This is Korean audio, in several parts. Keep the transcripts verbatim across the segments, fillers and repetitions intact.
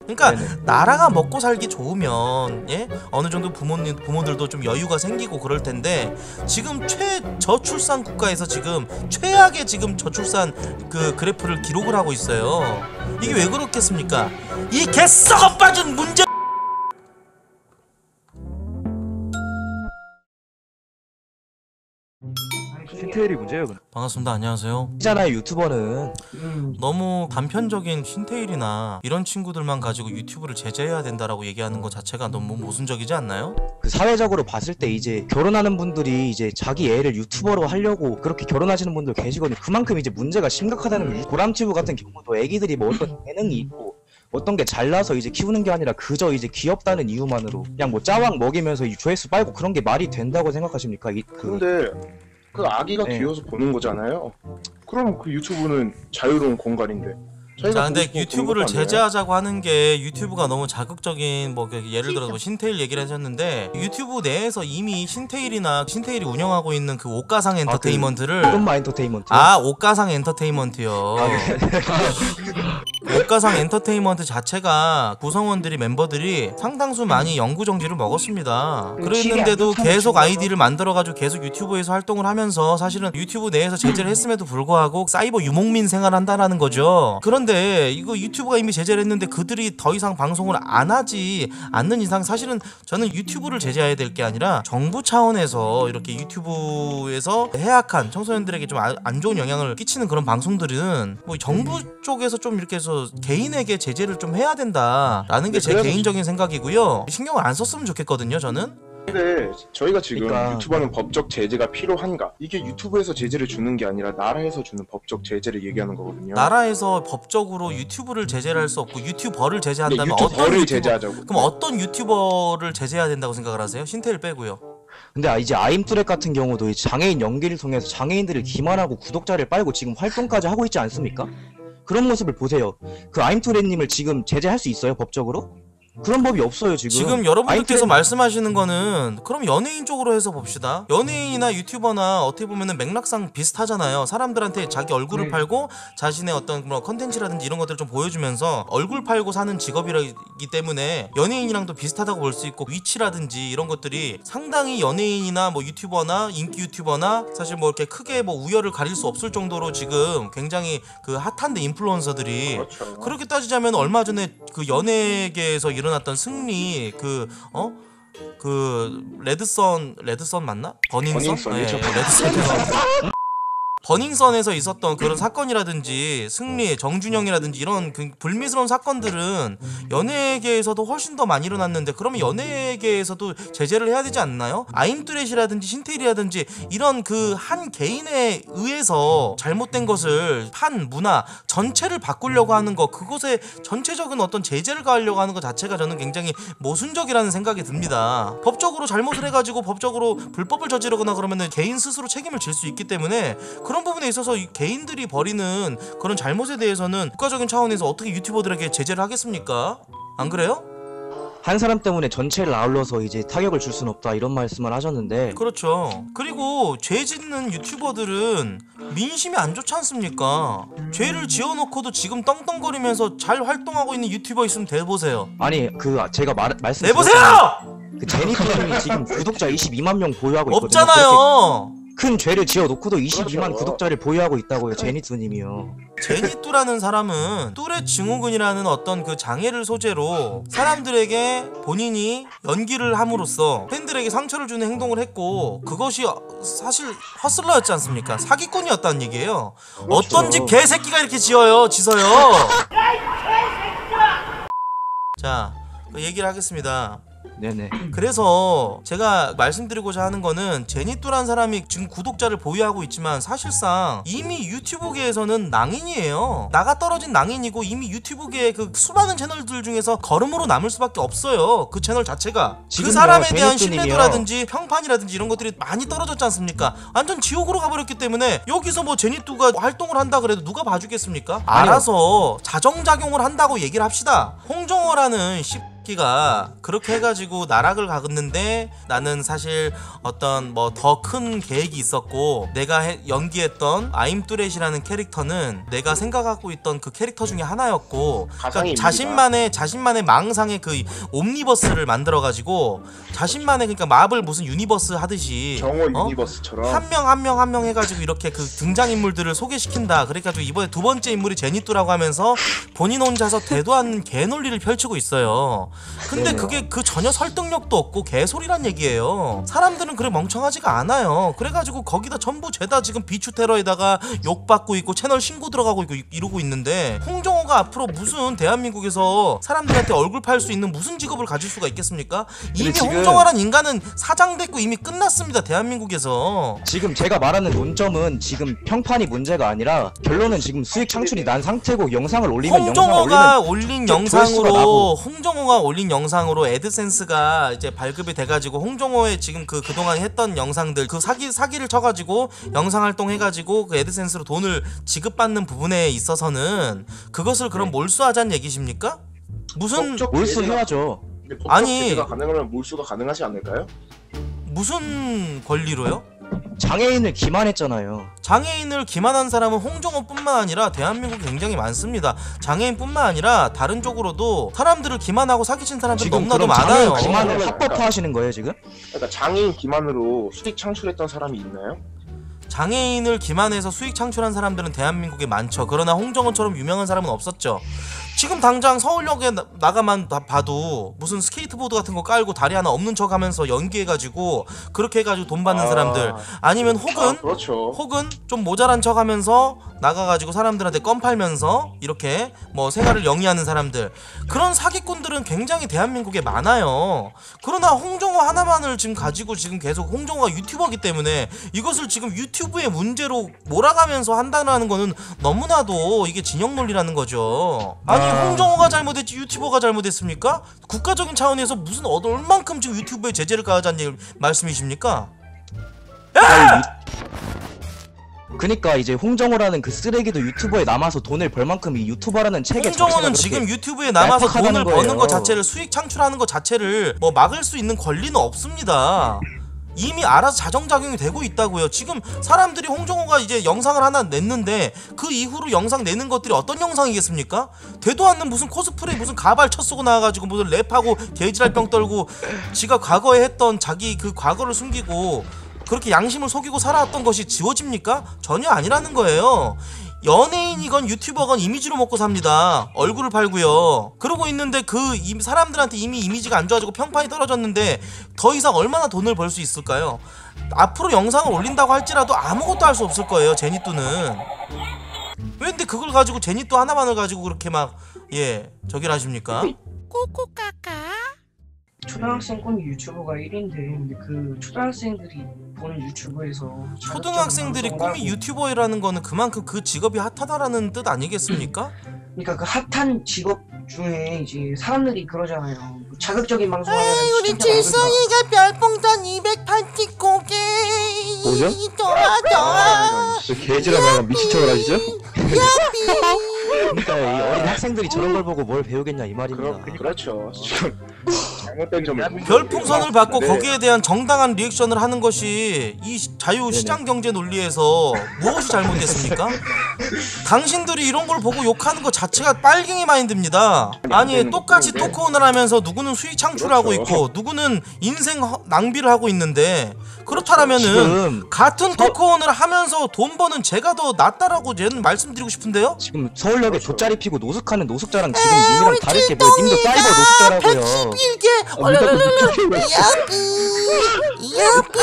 그러니까 네네. 나라가 먹고 살기 좋으면 예 어느 정도 부모님 부모들도 좀 여유가 생기고 그럴 텐데 지금 최저출산 국가에서 지금 최악의 지금 저출산 그 그래프를 기록을 하고 있어요. 이게 왜 그렇겠습니까? 이 개썩어 빠진 문제. 신태일이 문제예요. 반갑습니다. 안녕하세요. 있잖아요 유튜버는. 음. 너무 단편적인 신태일이나 이런 친구들만 가지고 유튜브를 제재해야 된다라고 얘기하는 것 자체가 너무 모순적이지 않나요? 그 사회적으로 봤을 때 이제 결혼하는 분들이 이제 자기 애를 유튜버로 하려고 그렇게 결혼하시는 분들 계시거든요. 그만큼 이제 문제가 심각하다는 거예요. 고람튜브 같은 경우도 애기들이 뭐 어떤 재능이 있고 어떤 게 잘나서 이제 키우는 게 아니라 그저 이제 귀엽다는 이유만으로 그냥 뭐 짜왕 먹이면서 이 조회수 빨고 그런 게 말이 된다고 생각하십니까? 이, 그... 근데 그 아기가 네. 귀여워서 보는 거잖아요. 그럼 그 유튜브는 자유로운 공간인데. 자 근데 유튜브를 제재하자고 하는 게 유튜브가 너무 자극적인 뭐 예를 들어서 뭐 신태일 얘기를 하셨는데 유튜브 내에서 이미 신태일이나 신태일이 운영하고 있는 그 옥가상 엔터테인먼트를 아, 엔터테인먼트 아 옥가상 엔터테인먼트요. 아, 네. 옥가상 엔터테인먼트 자체가 구성원들이 멤버들이 상당수 많이 영구정지를 먹었습니다. 그랬는데도 계속 아이디를 만들어가지고 계속 유튜브에서 활동을 하면서 사실은 유튜브 내에서 제재를 했음에도 불구하고 사이버 유목민 생활한다라는 거죠. 그런데 이거 유튜브가 이미 제재를 했는데 그들이 더 이상 방송을 안 하지 않는 이상 사실은 저는 유튜브를 제재해야 될 게 아니라 정부 차원에서 이렇게 유튜브에서 해악한 청소년들에게 좀 안 좋은 영향을 끼치는 그런 방송들은 뭐 정부 쪽에서 좀 이렇게 해서 개인에게 제재를 좀 해야 된다라는 게 제 개인적인 생각이고요. 신경을 안 썼으면 좋겠거든요 저는. 근데 저희가 지금 그러니까... 유튜버는 법적 제재가 필요한가? 이게 유튜브에서 제재를 주는 게 아니라 나라에서 주는 법적 제재를 얘기하는 거거든요. 나라에서 법적으로 유튜브를 제재를 할 수 없고 유튜버를 제재한다면 네, 어떤 유튜버를 유튜버, 제재하자고. 그럼 어떤 유튜버를 제재해야 된다고 생각을 하세요? 신태일 빼고요. 근데 이제 아임뚜렛 같은 경우도 장애인 연기를 통해서 장애인들을 기만하고 구독자를 빨고 지금 활동까지 하고 있지 않습니까? 그런 모습을 보세요. 그 아임뚜렛님을 지금 제재할 수 있어요 법적으로? 그런 법이 없어요 지금. 지금 여러분들께서 아임뚜렛... 말씀하시는 거는 그럼 연예인 쪽으로 해서 봅시다. 연예인이나 유튜버나 어떻게 보면은 맥락상 비슷하잖아요. 사람들한테 자기 얼굴을 네. 팔고 자신의 어떤 뭐 컨텐츠라든지 이런 것들을 좀 보여주면서 얼굴 팔고 사는 직업이기 때문에 연예인이랑도 비슷하다고 볼 수 있고 위치라든지 이런 것들이 상당히 연예인이나 뭐 유튜버나 인기 유튜버나 사실 뭐 이렇게 크게 뭐 우열을 가릴 수 없을 정도로 지금 굉장히 그 핫한데 인플루언서들이 그렇죠. 그렇게 따지자면 얼마 전에 그 연예계에서 일어났던 승리 그 어? 그 레드선 레드선 맞나? 버닝선? 버닝썬이죠. 네, 레드선 버닝썬에서 있었던 그런 사건이라든지 승리, 정준영이라든지 이런 그 불미스러운 사건들은 연예계에서도 훨씬 더 많이 일어났는데 그러면 연예계에서도 제재를 해야 되지 않나요? 아임뚜렛이라든지 신태일이라든지 이런 그 한 개인에 의해서 잘못된 것을 판 문화 전체를 바꾸려고 하는 거 그것에 전체적인 어떤 제재를 가하려고 하는 것 자체가 저는 굉장히 모순적이라는 생각이 듭니다. 법적으로 잘못을 해가지고 법적으로 불법을 저지르거나 그러면은 개인 스스로 책임을 질 수 있기 때문에 그런 부분에 있어서 이 개인들이 벌이는 그런 잘못에 대해서는 국가적인 차원에서 어떻게 유튜버들에게 제재를 하겠습니까? 안 그래요? 한 사람 때문에 전체를 아울러서 이제 타격을 줄 수는 없다 이런 말씀을 하셨는데 그렇죠. 그리고 죄 짓는 유튜버들은 민심이 안 좋지 않습니까? 죄를 지어놓고도 지금 떵떵거리면서 잘 활동하고 있는 유튜버 있으면 대보세요. 아니 그 제가 말, 말씀 대보세요! 그 제니프님이 지금 구독자 이십이만 명 보유하고 있거든요. 없잖아요. 큰 죄를 지어놓고도 이십이만 그렇죠. 구독자를 보유하고 있다고요 제니투님이요. 제니뚜라는 사람은 뚜렛 증후군이라는 어떤 그 장애를 소재로 사람들에게 본인이 연기를 함으로써 팬들에게 상처를 주는 행동을 했고 그것이 사실 허슬러였지 않습니까? 사기꾼이었다는 얘기예요. 그렇죠. 어떤 집 개새끼가 이렇게 지어요 지서요. 자 그 얘기를 하겠습니다. 네네. 그래서 제가 말씀드리고자 하는 거는 제니뚜란 사람이 지금 구독자를 보유하고 있지만 사실상 이미 유튜브계에서는 낭인이에요. 나가 떨어진 낭인이고 이미 유튜브계의 그 수많은 채널들 중에서 걸음으로 남을 수밖에 없어요. 그 채널 자체가 그 사람에 대한 신뢰도라든지 평판이라든지 이런 것들이 많이 떨어졌지 않습니까? 완전 지옥으로 가버렸기 때문에 여기서 뭐 제니뚜가 활동을 한다 그래도 누가 봐주겠습니까? 알아서 자정작용을 한다고 얘기를 합시다. 홍정어라는 씨 토끼가 그렇게 해가지고 나락을 갔는데 나는 사실 어떤 뭐 더 큰 계획이 있었고 내가 해, 연기했던 아임뚜렛이라는 캐릭터는 내가 생각하고 있던 그 캐릭터 중에 하나였고 그러니까 자신만의 자신만의 망상의 그 옴니버스를 만들어가지고 자신만의 그러니까 마블 무슨 유니버스 하듯이 정월 어? 유니버스처럼 한 명 한 명 한 명 해가지고 이렇게 그 등장인물들을 소개시킨다. 그래가지고 이번에 두 번째 인물이 제니뚜라고 하면서 본인 혼자서 되도 않는 개논리를 펼치고 있어요. 근데 네네. 그게 그 전혀 설득력도 없고 개소리란 얘기예요. 사람들은 그래 멍청하지가 않아요. 그래가지고 거기다 전부 죄다 지금 비추 테러에다가 욕받고 있고 채널 신고 들어가고 있고 이러고 있는데 홍정호가 앞으로 무슨 대한민국에서 사람들한테 얼굴 팔 수 있는 무슨 직업을 가질 수가 있겠습니까? 이미 지금- 홍정호란 인간은 사장됐고 이미 끝났습니다. 대한민국에서. 지금 제가 말하는 논점은 지금 평판이 문제가 아니라 결론은 지금 수익 창출이 난 상태고 영상을 올리면 영상을 홍정호가 올리면 올린 조회수가 영상으로 나고. 홍정호가 올린 영상으로 애드센스가 이제 발급이 돼가지고 홍정호의 지금 그 그동안 했던 영상들 그 사기 사기를 쳐가지고 영상 활동해가지고 그 애드센스로 돈을 지급받는 부분에 있어서는 그것을 그럼 몰수하자는 얘기십니까? 무슨 법적 몰수해야죠. 근데 법적 아니. 제재가 가능하면 몰수가 가능하지 않을까요? 무슨 권리로요? 장애인을 기만했잖아요. 장애인을 기만한 사람은 홍정호뿐만 아니라 대한민국에 굉장히 많습니다. 장애인뿐만 아니라 다른 쪽으로도 사람들을 기만하고 사기친 사람들이 지금 너무나도 그럼 많아요. 장애인 기만을 그러니까. 합법화하시는 거예요 지금? 그러니까 장애인 기만으로 수익 창출했던 사람이 있나요? 장애인을 기만해서 수익 창출한 사람들은 대한민국에 많죠. 그러나 홍정호처럼 유명한 사람은 없었죠. 지금 당장 서울역에 나, 나가만 다 봐도 무슨 스케이트보드 같은 거 깔고 다리 하나 없는 척 하면서 연기해가지고 그렇게 해가지고 돈 받는 아. 사람들 아니면 혹은 아, 그렇죠. 혹은 좀 모자란 척 하면서 나가가지고 사람들한테 껌 팔면서 이렇게 뭐 생활을 영위하는 사람들 그런 사기꾼들은 굉장히 대한민국에 많아요. 그러나 홍정호 하나만을 지금 가지고 지금 계속 홍정호가 유튜버기 때문에 이것을 지금 유튜브의 문제로 몰아가면서 한다는 거는 너무나도 이게 진영 논리라는 거죠. 아니 아. 홍정호가 잘못했지 유튜버가 잘못했습니까? 국가적인 차원에서 무슨 어- 얼만큼 지금 유튜브에 제재를 가하자는 얘기- 말씀이십니까? 아니, 유- 그니까 이제 홍정호라는 그 쓰레기도 유튜버에 남아서 돈을 벌 만큼 이 유튜버라는 체계 자체가 홍정호는 그렇게 지금 유튜브에 남아서 얄팍하다는 돈을 버는 거예요. 것 자체를 수익 창출하는 것 자체를 뭐 막을 수 있는 권리는 없습니다. 이미 알아서 자정작용이 되고 있다고요. 지금 사람들이 홍정호가 이제 영상을 하나 냈는데 그 이후로 영상 내는 것들이 어떤 영상이겠습니까? 되도 않는 무슨 코스프레 무슨 가발 쳐 쓰고 나와가지고 무슨 랩하고 개지랄병 떨고 지가 과거에 했던 자기 그 과거를 숨기고 그렇게 양심을 속이고 살아왔던 것이 지워집니까? 전혀 아니라는 거예요. 연예인이건 유튜버건 이미지로 먹고 삽니다. 얼굴을 팔고요. 그러고 있는데 그 이, 사람들한테 이미 이미지가 안 좋아지고 평판이 떨어졌는데 더 이상 얼마나 돈을 벌 수 있을까요? 앞으로 영상을 올린다고 할지라도 아무것도 할 수 없을 거예요. 제니뚜는. 왜 근데 그걸 가지고 제니뚜 하나만을 가지고 그렇게 막 예 저기를 하십니까? 초등학생 꿈이 유튜버가 일 인데 근데 그 초등학생들이 보는 유튜브에서 초등학생들이 자극적인 방송을 꿈이 하고, 유튜버라는 거는 그만큼 그 직업이 핫하다라는 뜻 아니겠습니까? 그러니까 그 핫한 직업 중에 이제 사람들이 그러잖아요. 뭐 자극적인 방송을 하면 우리 시청자가 늘어나. 칠성이가 별풍선 이백팔십 고개 뭐죠? 좋아 좋아 저 개지랄 미친 척을 하시죠? 그러니까 이 어린 학생들이 저런 걸 보고 뭘 배우겠냐 이 말입니다. 그렇, 그렇죠. 지금 잘못된 점을 별풍선을 받고 네. 거기에 대한 정당한 리액션을 하는 것이 이 시- 자유시장경제 논리에서 무엇이 잘못됐습니까? 당신들이 이런 걸 보고 욕하는 것 자체가 빨갱이 마인드입니다. 아니 똑같이 거고, 네. 토크온을 하면서 누구는 수익 창출하고 그렇죠. 있고 누구는 인생 허- 낭비를 하고 있는데 그렇다면은 지금 같은 토크온을 하면서 돈 버는 제가 더 낫다라고 저는 말씀드리고 싶은데요? 지금 서울역에 그렇죠. 돗자리 피고 노숙하는 노숙자랑 지금 님이랑 다를 게 뭐예요? 님도 사이버 노숙자라고요. 백십일 개 얼얼얼얼 야삐 야삐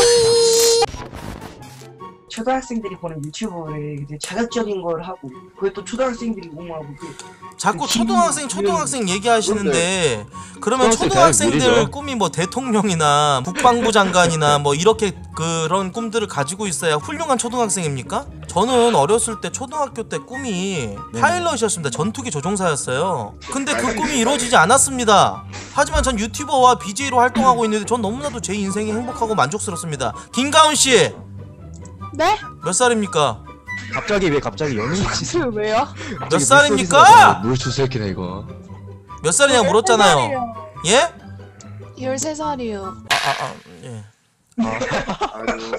초등학생들이 보는 유튜브에 이제 자극적인 걸 하고 그게 또 초등학생들이 옹호하고 그 자꾸 초등학생 초등학생 얘기하시는데 그러면 초등학생 초등학생들 대학물이죠. 꿈이 뭐 대통령이나 국방부 장관이나 뭐 이렇게 그런 꿈들을 가지고 있어야 훌륭한 초등학생입니까? 저는 어렸을 때 초등학교 때 꿈이 파일럿이었습니다. 전투기 조종사였어요. 근데 그 꿈이 이루어지지 않았습니다. 하지만 전 유튜버와 비제이로 활동하고 있는데 전 너무나도 제 인생이 행복하고 만족스럽습니다. 김가은 씨! 네? 몇 살입니까? 갑자기 왜 갑자기 연예인이지? 지금 왜요? 몇 살입니까? 물수 새끼네 이거. 몇 살이냐고 물었잖아요. 예? 열세 살이요. 아, 아, 아, 예. 아주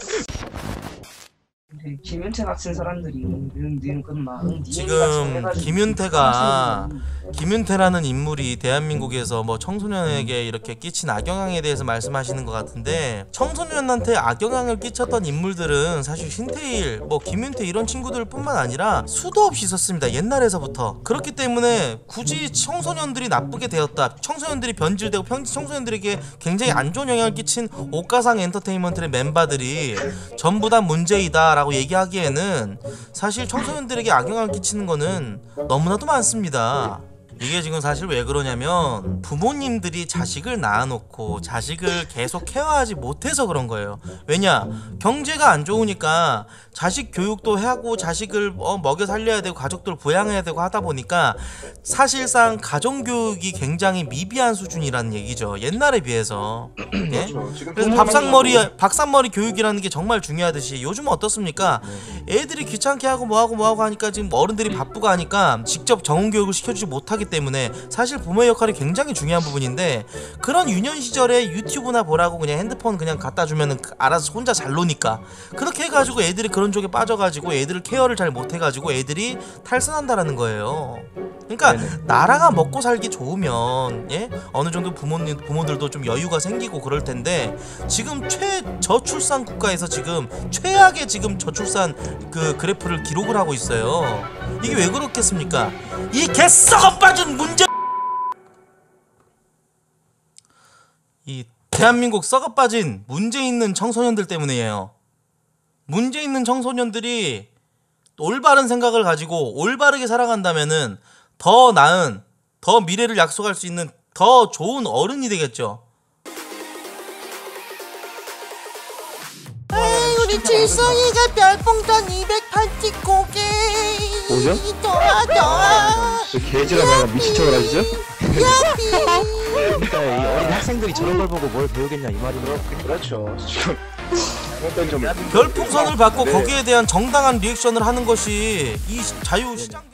근데 김윤태 같은 사람들이 은은근막 지금 김윤태가 김윤태라는 인물이 대한민국에서 뭐 청소년에게 이렇게 끼친 악영향에 대해서 말씀하시는 것 같은데, 청소년한테 악영향을 끼쳤던 인물들은 사실 신태일, 뭐 김윤태 이런 친구들 뿐만 아니라 수도 없이 있었습니다. 옛날에서부터. 그렇기 때문에 굳이 청소년들이 나쁘게 되었다, 청소년들이 변질되고 평, 청소년들에게 굉장히 안 좋은 영향을 끼친 옥가상 엔터테인먼트의 멤버들이 전부 다 문제이다 라고 얘기하기에는 사실 청소년들에게 악영향을 끼치는 거는 너무나도 많습니다. 이게 지금 사실 왜 그러냐면 부모님들이 자식을 낳아놓고 자식을 계속 케어하지 못해서 그런 거예요. 왜냐? 경제가 안 좋으니까 자식 교육도 하고 자식을 어, 먹여 살려야 되고 가족들 부양해야 되고 하다 보니까 사실상 가정교육이 굉장히 미비한 수준이라는 얘기죠. 옛날에 비해서. 예? 그렇죠. 지금 그래서 밥상머리 밥상머리 교육이라는 게 정말 중요하듯이 요즘은 어떻습니까? 애들이 귀찮게 하고 뭐하고 뭐하고 하니까 지금 어른들이 바쁘고 하니까 직접 정원교육을 시켜주지 못하기 때문에 사실 부모의 역할이 굉장히 중요한 부분인데, 그런 유년 시절에 유튜브나 보라고 그냥 핸드폰 그냥 갖다 주면은 알아서 혼자 잘 노니까 그렇게 해가지고 애들이 그런 쪽에 빠져가지고 애들을 케어를 잘 못해가지고 애들이 탈선한다라는 거예요. 그러니까 네네. 나라가 먹고 살기 좋으면 예? 어느 정도 부모님 부모들도 좀 여유가 생기고 그럴 텐데, 지금 최저출산 국가에서 지금 최악의 지금 저출산 그 그래프를 기록을 하고 있어요. 이게 왜 그렇겠습니까? 이 개썩어 빠진 문제. 이 대한민국 썩어 빠진 문제 있는 청소년들 때문이에요. 문제 있는 청소년들이 올바른 생각을 가지고 올바르게 살아간다면은 더 나은, 더 미래를 약속할 수 있는 더 좋은 어른이 되겠죠. 에이, 우리 칠성이가 별풍선 이백팔십구 개. 뭐죠? 좋아 좋아. 왜 개지랄 내가 미친 척을 하시죠? 그러니까 이 어린 학생들이 저런 걸 보고 뭘 배우겠냐 이 말이에요. 그렇죠. 지금 잘못된 점 별풍선을 받고 거기에 대한 정당한 리액션을 하는 것이 이 자유시장